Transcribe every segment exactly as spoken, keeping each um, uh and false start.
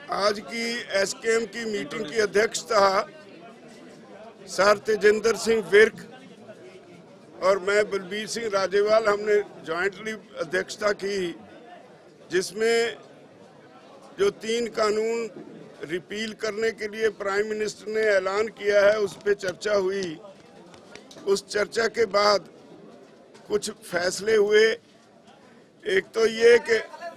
आज की एसकेएम की मीटिंग की अध्यक्षता सर तेजिंदर सिंह विर्क और मैं बलबीर सिंह राजेवाल हमने जॉइंटली अध्यक्षता की, जिसमें जो तीन कानून रिपील करने के लिए प्राइम मिनिस्टर ने ऐलान किया है उस पर चर्चा हुई। उस चर्चा के बाद कुछ फैसले हुए। एक तो ये कि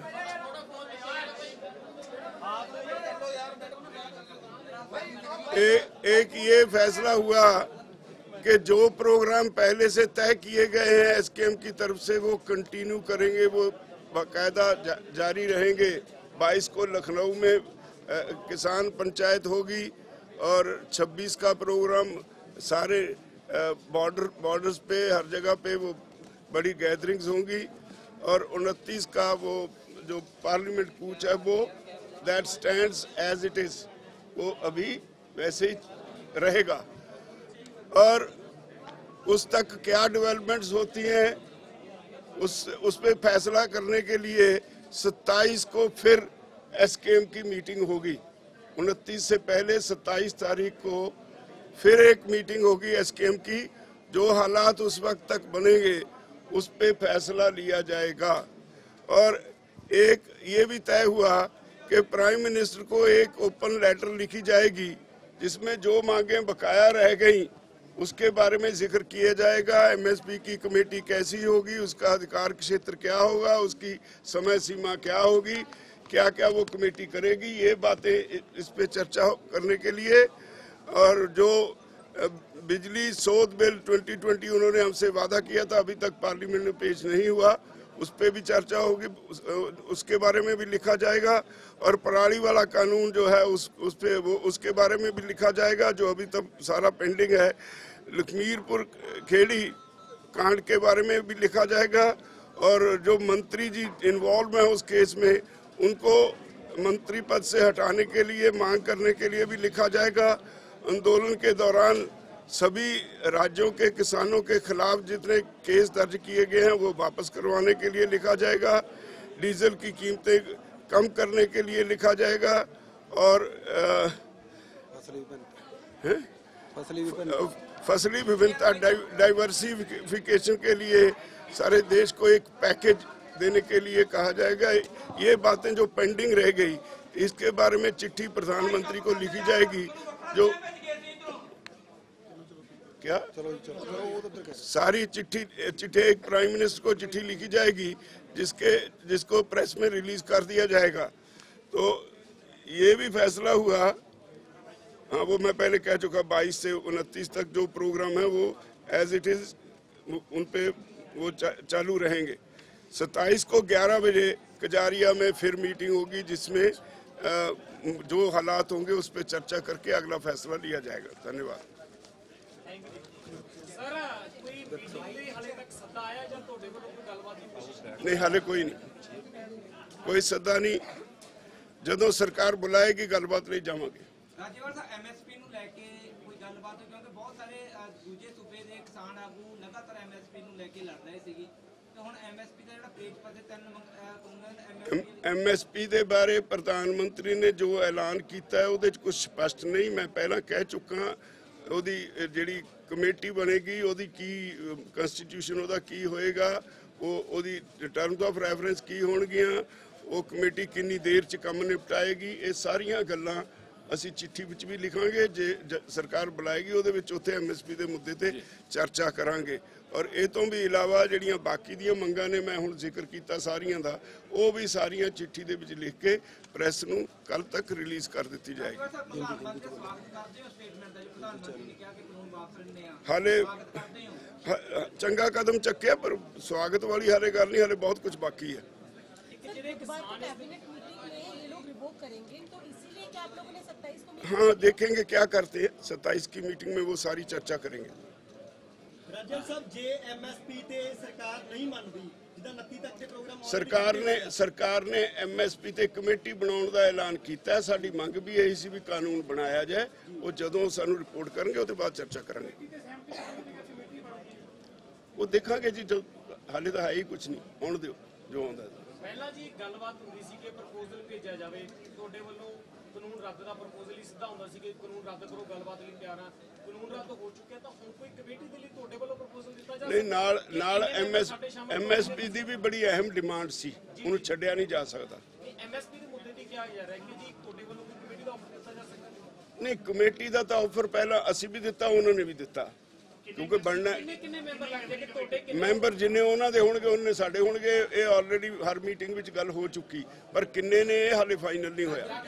ए, एक ये फैसला हुआ कि जो प्रोग्राम पहले से तय किए गए हैं एसकेएम की तरफ से वो कंटिन्यू करेंगे, वो बाकायदा जा, जारी रहेंगे। बाईस को लखनऊ में आ, किसान पंचायत होगी और छब्बीस का प्रोग्राम सारे बॉर्डर बॉर्डर्स पे हर जगह पे वो बड़ी गैदरिंग्स होंगी और उनतीस का वो जो पार्लियामेंट कूच है वो that stands as it is, वो अभी वैसे ही रहेगा। और उस तक क्या डेवलपमेंट्स होती हैं उस उस पे फैसला करने के लिए सत्ताईस को फिर एसकेएम की मीटिंग होगी। उनतीस से पहले सत्ताईस तारीख को फिर एक मीटिंग होगी एसकेएम की। जो हालात उस वक्त तक बनेंगे उस पे फैसला लिया जाएगा। और एक ये भी तय हुआ कि प्राइम मिनिस्टर को एक ओपन लेटर लिखी जाएगी जिसमें जो मांगें बकाया रह गई उसके बारे में जिक्र किया जाएगा। एमएसपी की कमेटी कैसी होगी, उसका अधिकार क्षेत्र क्या होगा, उसकी समय सीमा क्या होगी, क्या क्या वो कमेटी करेगी, ये बातें इस पे चर्चा करने के लिए। और जो बिजली सोध बिल ट्वेंटी ट्वेंटी उन्होंने हमसे वादा किया था, अभी तक पार्लियामेंट में पेश नहीं हुआ, उस पे भी चर्चा होगी, उस, उसके बारे में भी लिखा जाएगा। और पराली वाला कानून जो है उस उस पे वो उसके बारे में भी लिखा जाएगा, जो अभी तक सारा पेंडिंग है। लखीमपुर खेड़ी कांड के बारे में भी लिखा जाएगा और जो मंत्री जी इन्वॉल्व हैं उस केस में उनको मंत्री पद से हटाने के लिए मांग करने के लिए भी लिखा जाएगा। आंदोलन के दौरान सभी राज्यों के किसानों के खिलाफ जितने केस दर्ज किए गए हैं वो वापस करवाने के लिए लिखा जाएगा। डीजल की कीमतें कम करने के लिए लिखा जाएगा और फसली विभिन्नता डाइवर्सिफिकेशन के लिए सारे देश को एक पैकेज देने के लिए कहा जाएगा। ये बातें जो पेंडिंग रह गई इसके बारे में चिट्ठी प्रधानमंत्री को लिखी जाएगी। जो क्या सारी चिट्ठी चिट्ठी एक प्राइम मिनिस्टर को चिट्ठी लिखी जाएगी जिसके जिसको प्रेस में रिलीज कर दिया जाएगा। तो ये भी फैसला हुआ, हाँ वो मैं पहले कह चुका, बाईस से उनतीस तक जो प्रोग्राम है वो एज इट इज उन पे वो चा, चालू रहेंगे। सत्ताईस को ग्यारह बजे कजारिया में फिर मीटिंग होगी जिसमें आ, जो हालात होंगे उस पर चर्चा करके अगला फैसला लिया जाएगा। धन्यवाद। नहीं हाले कोई नहीं, कोई सदा नहीं। ਜਦੋਂ सरकार बुलाएगी गलबात नहीं जावांगे। ਰਾਜੇਵਾਲ ਸਾਹਿਬ ਐਮਐਸਪੀ ਨੂੰ ਲੈ ਕੇ ਕੋਈ ਗੱਲਬਾਤ ਹੋਈ ਕਿਉਂਕਿ ਬਹੁਤ ਸਾਰੇ ਦੂਜੇ ਸੂਬੇ ਦੇ ਕਿਸਾਨ ਆਗੂ ਲਗਾਤਾਰ ਐਮਐਸਪੀ ਨੂੰ ਲੈ ਕੇ ਲੜ ਰਹੇ ਸੀਗੇ ਤੇ ਹੁਣ ਐਮਐਸਪੀ ਦਾ ਜਿਹੜਾ ਪੇਜ ਪਰ ਤਿੰਨ ਕਾਨੂੰਨਾਂ ਐਮਐਸਪੀ ਦੇ ਬਾਰੇ ਪ੍ਰਧਾਨ ਮੰਤਰੀ ਨੇ ਜੋ ਐਲਾਨ ਕੀਤਾ ਹੈ ਉਹਦੇ ਚ ਕੁਝ ਸਪਸ਼ਟ ਨਹੀਂ। ਮੈਂ ਪਹਿਲਾਂ ਕਹਿ ਚੁੱਕਾ ਉਹਦੀ ਜਿਹੜੀ ਕਮੇਟੀ ਬਣੇਗੀ ਉਹਦੀ ਕੀ ਕਨਸਟੀਟਿਊਸ਼ਨ ਉਹਦਾ ਕੀ ਹੋਏਗਾ, ਉਹ ਉਹਦੀ ਟਰਮਸ ਆਫ ਰੈਫਰੈਂਸ ਕੀ ਹੋਣਗੀਆਂ, ਉਹ ਕਮੇਟੀ ਕਿੰਨੀ ਦੇਰ ਚ ਕੰਮ ਨਿਪਟਾਏਗੀ, ਇਹ ਸਾਰੀਆਂ ਗੱਲਾਂ ਅਸੀਂ चिट्ठी ਵਿੱਚ भी लिखांगे। जे सरकार बुलाएगी ਉਹਦੇ ਵਿੱਚ ਉੱਥੇ ਐਮਐਸਪੀ ਦੇ ਮੁੱਦੇ ਤੇ ਚਰਚਾ ਕਰਾਂਗੇ। और ਇਹ ਤੋਂ ਵੀ ਇਲਾਵਾ ਜਿਹੜੀਆਂ ਬਾਕੀ ਦੀਆਂ ਮੰਗਾਂ ਨੇ ਮੈਂ ਹੁਣ ਜ਼ਿਕਰ ਕੀਤਾ ਸਾਰੀਆਂ ਦਾ, ਉਹ ਵੀ ਸਾਰੀਆਂ ਚਿੱਠੀ ਦੇ ਵਿੱਚ ਲਿਖ ਕੇ ਪ੍ਰੈਸ ਨੂੰ ਕੱਲ ਤੱਕ ਰਿਲੀਜ਼ ਕਰ ਦਿੱਤੀ ਜਾਏਗੀ। ਹਾਲੇ ਚੰਗਾ ਕਦਮ ਚੱਕਿਆ ਪਰ ਸਵਾਗਤ ਵਾਲੀ ਹਾਲੇ ਗੱਲ ਨਹੀਂ, ਹਾਲੇ ਬਹੁਤ ਕੁਝ ਬਾਕੀ ਹੈ। हाँ देखेंगे क्या करते हैं, सत्ताईस की मीटिंग में वो सारी चर्चा करेंगे। सरकार ने सरकार ने एमएसपी ते कमेटी बनाने का ऐलान किया। साडी मंग भी यही सी भी कानून बनाया जाए, वो जदों सानू रिपोर्ट करेंगे उसके बाद चर्चा करेंगे। वो देखांगे जी, जो हाले तो है ही कुछ नहीं, आउण दिओ जो आउंदा। पहला जी गलबात हुंदी सी कि प्रपोजल भेजा जाए, ਤੁਹਾਡੇ ਵੱਲੋਂ ਰੱਦ ਦਾ ਪ੍ਰਪੋਜ਼ਲ ਹੀ ਸਿੱਧਾ ਹੁੰਦਾ ਸੀ ਕਿ ਕਾਨੂੰਨ ਰੱਦ ਕਰੋ, ਗੱਲਬਾਤ ਲਈ ਤਿਆਰ ਆ। ਕਾਨੂੰਨ ਰੱਦ ਹੋ ਚੁੱਕਿਆ ਤਾਂ ਹੁਣ ਕੋਈ ਕਮੇਟੀ ਦੇ ਲਈ ਤੁਹਾਡੇ ਵੱਲੋਂ ਪ੍ਰਪੋਜ਼ਲ ਦਿੱਤਾ ਜਾ ਨਹੀਂ, ਨਾਲ ਨਾਲ ਐਮਐਸ ਐਮਐਸਪੀ ਦੀ ਵੀ ਬੜੀ ਅਹਿਮ ਡਿਮਾਂਡ ਸੀ, ਉਹਨੂੰ ਛੱਡਿਆ ਨਹੀਂ ਜਾ ਸਕਦਾ। ਐਮਐਸਪੀ ਦੇ ਮੁੱਦੇ ਤੇ ਕਿਹਾ ਜਾ ਰਿਹਾ ਕਿ ਜੀ ਤੁਹਾਡੇ ਵੱਲੋਂ ਕੋਈ ਕਮੇਟੀ ਦਾ ਆਫਰ ਦਿੱਤਾ ਜਾ ਸਕਦਾ? ਨਹੀਂ, ਕਮੇਟੀ ਦਾ ਤਾਂ ਆਫਰ ਪਹਿਲਾਂ ਅਸੀਂ ਵੀ ਦਿੱਤਾ, ਉਹਨਾਂ ਨੇ ਵੀ ਦਿੱਤਾ, ਕਿਉਂਕਿ ਬਣਨਾ ਕਿੰਨੇ ਕਿੰਨੇ ਮੈਂਬਰ ਲੱਗਦੇ ਕਿ ਤੁਹਾਡੇ ਕਿੰਨੇ ਮੈਂਬਰ ਜਿੰਨੇ ਉਹਨਾਂ ਦੇ ਹੋਣਗੇ ਉਹਨੇ ਸਾਡੇ ਹੋਣਗੇ। ਇਹ ਆਲਰੇਡੀ ਹਰ ਮੀਟਿੰਗ ਵਿੱਚ ਗੱਲ ਹੋ ਚੁੱਕੀ, ਪਰ ਕਿੰਨੇ ਨੇ ਇਹ ਹਾਲੇ ਫਾਈਨਲ ਨਹੀਂ ਹੋਇਆ।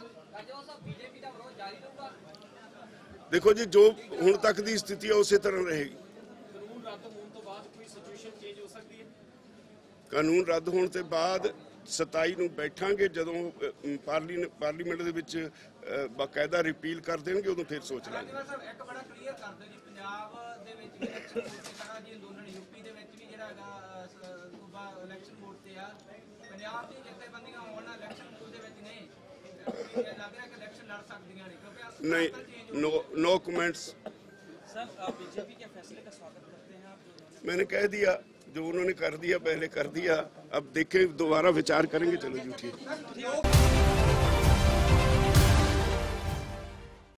ਦੇਖੋ ਜੀ, ਜੋ ਹੁਣ ਤੱਕ ਦੀ ਸਥਿਤੀ ਹੈ ਉਸੇ ਤਰ੍ਹਾਂ ਰਹੇਗੀ। ਕਾਨੂੰਨ ਰੱਦ ਹੋਣ ਤੋਂ ਬਾਅਦ ਕੋਈ ਸਿਚੁਏਸ਼ਨ ਚੇਂਜ ਹੋ ਸਕਦੀ ਹੈ? ਕਾਨੂੰਨ ਰੱਦ ਹੋਣ ਤੋਂ ਬਾਅਦ ਸਤਾਈ ਨੂੰ ਬੈਠਾਂਗੇ, ਜਦੋਂ ਅ, ਪਾਰਲੀ ਪਾਰਲੀਮੈਂਟ ਦੇ ਵਿੱਚ ਅ, ਬਾਕਾਇਦਾ ਰਿਪੀਲ ਕਰ ਦੇਣਗੇ, ਉਦੋਂ ਫਿਰ ਸੋਚ ਲਾਂਗੇ। ਸਾਹਿਬ ਇੱਕ ਬੜਾ ਕਲੀਅਰ ਕਰ ਦਿਓ ਜੀ, ਪੰਜਾਬ ਦੇ ਵਿੱਚ ਵੀ ਇਲੈਕਸ਼ਨ ਮੋਡ ਤੇ ਖੜਾ ਜੀ ਅੰਦੋਲਨ, ਯੂਪੀ ਦੇ ਵਿੱਚ ਵੀ ਜਿਹੜਾ ਹੈਗਾ ਸੂਬਾ ਇਲੈਕਸ਼ਨ ਮੋਡ ਤੇ ਆ, ਪੰਜਾਬ ਦੀ ਜਥੇਬੰਦੀਆਂ ਹੁਣ ਇਲੈਕਸ਼ਨ ਮੋਡ ਦੇ ਵਿੱਚ ਨੇ, ਲੱਗ ਰਿਹਾ ਕਿ ਇਲੈਕਸ਼ਨ ਲੜ ਸਕਦੀਆਂ ਨੇ ਕਿਉਂਕਿ ਨਹੀਂ, no no comments. Sir BJP के फैसले का स्वागत करते हैं आप? मैंने कह दिया, जो उन्होंने कर दिया पहले कर दिया, अब देखें दोबारा विचार करेंगे। चलो जी, ठीक।